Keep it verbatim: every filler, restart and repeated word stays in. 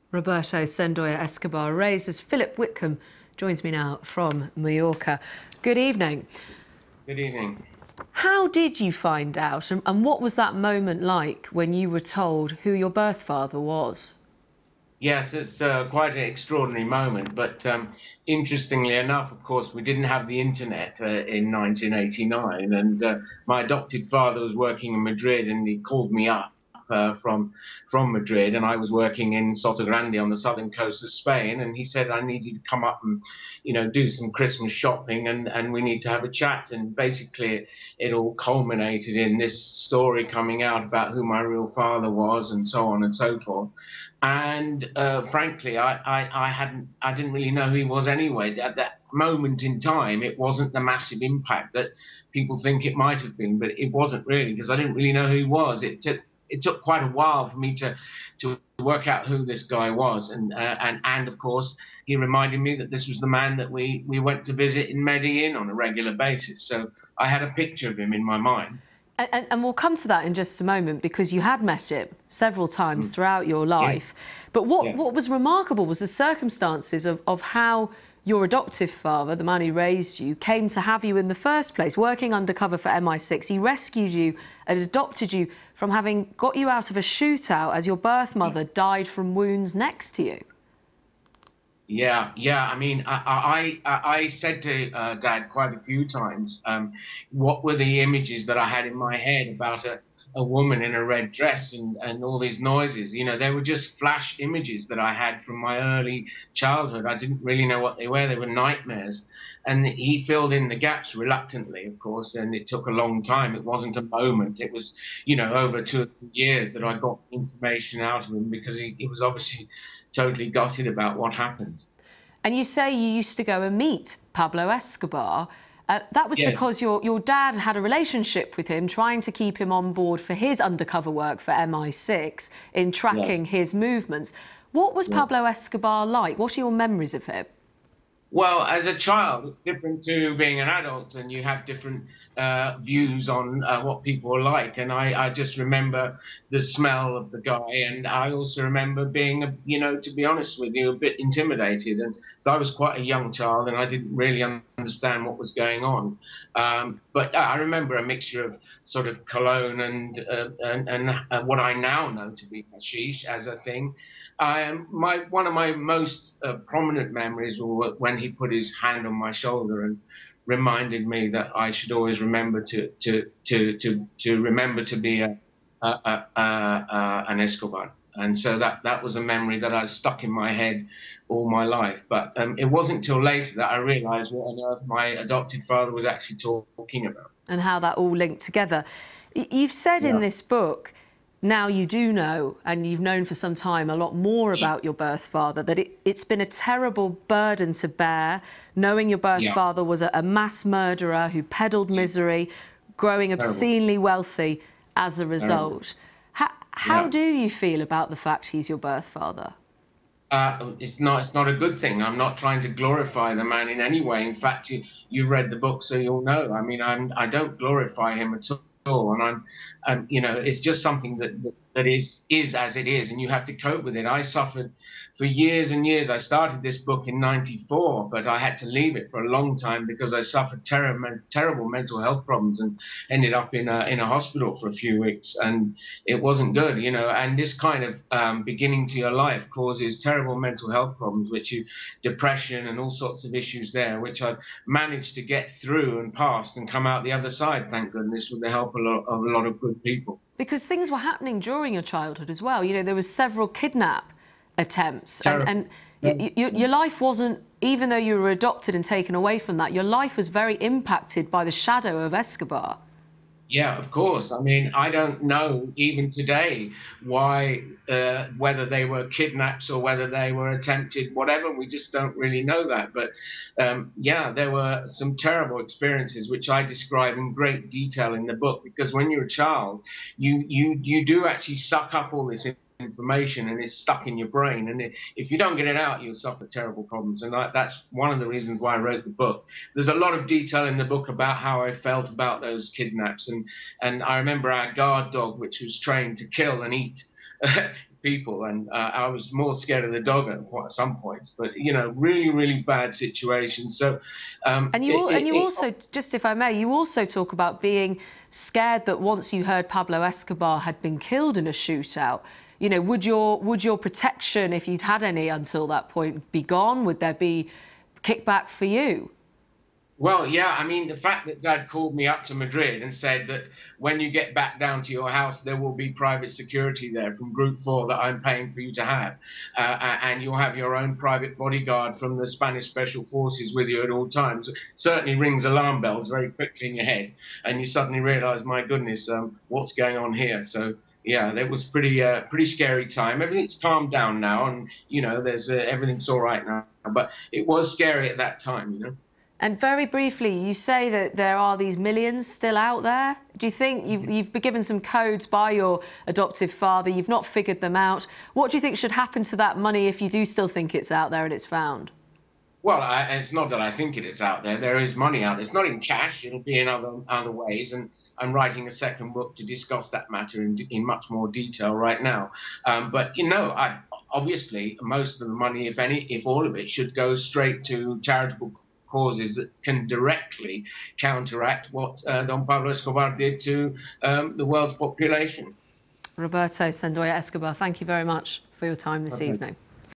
Roberto Sendoya Escobar Reyes, as Philip Whitcomb joins me now from Mallorca. Good evening. Good evening. How did you find out, and, and what was that moment like when you were told who your birth father was? Yes, it's uh, quite an extraordinary moment, but um, interestingly enough, of course, we didn't have the internet uh, in nineteen eighty-nine, and uh, my adopted father was working in Madrid, and he called me up uh, from from Madrid, and I was working in Sotogrande on the southern coast of Spain, and he said I need you to come up and, you know, do some Christmas shopping, and and we need to have a chat. And basically, it all culminated in this story coming out about who my real father was, and so on and so forth. And uh, frankly, I, I, I hadn't, I didn't really know who he was anyway. At that moment in time, it wasn't the massive impact that people think it might have been, but it wasn't really, because I didn't really know who he was. It took, it took quite a while for me to, to work out who this guy was, and uh, and and of course, he reminded me that this was the man that we we went to visit in Medellin on a regular basis. So I had a picture of him in my mind. And, and, and we'll come to that in just a moment, because you had met him several times mm. throughout your life. Yes. But what, yeah. what was remarkable was the circumstances of, of how your adoptive father, the man who raised you, came to have you in the first place, working undercover for M I six. He rescued you and adopted you from having got you out of a shootout as your birth mother yeah. died from wounds next to you. Yeah, yeah. I mean, I I, I said to uh, Dad quite a few times, um, what were the images that I had in my head about a, a woman in a red dress and, and all these noises. You know, they were just flash images that I had from my early childhood. I didn't really know what they were. They were nightmares. And he filled in the gaps reluctantly, of course, and it took a long time. It wasn't a moment. It was, you know, over two or three years that I got information out of him, because he, he was obviously totally gutted about what happened. And you say you used to go and meet Pablo Escobar. Uh, that was yes. because your, your dad had a relationship with him, trying to keep him on board for his undercover work for M I six in tracking yes. his movements. What was yes. Pablo Escobar like? What are your memories of him? Well, as a child, it's different to being an adult, and you have different uh, views on uh, what people are like. And I, I just remember the smell of the guy, and I also remember being, you know, to be honest with you, a bit intimidated. And so I was quite a young child, and I didn't really understand what was going on. Um, but I remember a mixture of sort of cologne and uh, and, and uh, what I now know to be hashish as a thing. Um, my one of my most uh, prominent memories were when he put his hand on my shoulder and reminded me that I should always remember to to to to to remember to be a, a, a, a, a an Escobar. And so that that was a memory that I stuck in my head all my life. But um, it wasn't till later that I realised what on earth my adopted father was actually talking about, and how that all linked together. You've said yeah. in this book, now you do know, and you've known for some time, a lot more about your birth father, that it, it's been a terrible burden to bear, knowing your birth yeah. father was a, a mass murderer who peddled misery, growing Terrible. obscenely wealthy as a result. How, how yeah. do you feel about the fact he's your birth father? Uh, it's not. It's not a good thing. I'm not trying to glorify the man in any way. In fact, you, you've read the book, so you'll know. I mean, I'm, I don't glorify him at all. And I'm, um, you know, it's just something that, that that is is as it is, and you have to cope with it. I suffered for years and years. I started this book in ninety-four, but I had to leave it for a long time because I suffered terrible terrible mental health problems and ended up in a in a hospital for a few weeks, and it wasn't good, you know. And this kind of um, beginning to your life causes terrible mental health problems, which you depression and all sorts of issues there, which I've managed to get through and past and come out the other side, thank goodness, with the help of a lot of, a lot of good people. Because things were happening during your childhood as well. You know, there was several kidnap attempts, and, and y y your life wasn't, even though you were adopted and taken away from that, your life was very impacted by the shadow of Escobar. Yeah, of course. I mean, I don't know even today why, uh, whether they were kidnaps or whether they were attempted, whatever. We just don't really know that. But um, yeah, there were some terrible experiences, which I describe in great detail in the book, because when you're a child, you you you do actually suck up all this information, and it's stuck in your brain, and if you don't get it out, you'll suffer terrible problems. And I, that's one of the reasons why I wrote the book. There's a lot of detail in the book about how I felt about those kidnaps, and and I remember our guard dog, which was trained to kill and eat, people, and uh, I was more scared of the dog at quite some points. But you know, really, really bad situation. So, um, and you it, all, it, and you it, also, just if I may, you also talk about being scared that once you heard Pablo Escobar had been killed in a shootout, you know, would your would your protection, if you'd had any until that point, be gone? Would there be kickback for you? Well, yeah, I mean, the fact that Dad called me up to Madrid and said that when you get back down to your house, there will be private security there from Group four that I'm paying for you to have. Uh, and you'll have your own private bodyguard from the Spanish Special Forces with you at all times. It certainly rings alarm bells very quickly in your head. And you suddenly realize, my goodness, um, what's going on here? So, yeah, that was pretty uh, pretty scary time. Everything's calmed down now, and, you know, there's uh, everything's all right now. But it was scary at that time, you know. And very briefly, you say that there are these millions still out there. Do you think you've, you've been given some codes by your adoptive father, you've not figured them out? What do you think should happen to that money if you do still think it's out there and it's found? Well, I, it's not that I think it is out there. There is money out there. It's not in cash. It'll be in other other ways. And I'm writing a second book to discuss that matter in, in much more detail right now. Um, but, you know, I, obviously, most of the money, if any, if all of it, should go straight to charitable causes that can directly counteract what uh, Don Pablo Escobar did to um, the world's population. Roberto Sandoya Escobar, thank you very much for your time this Okay. evening.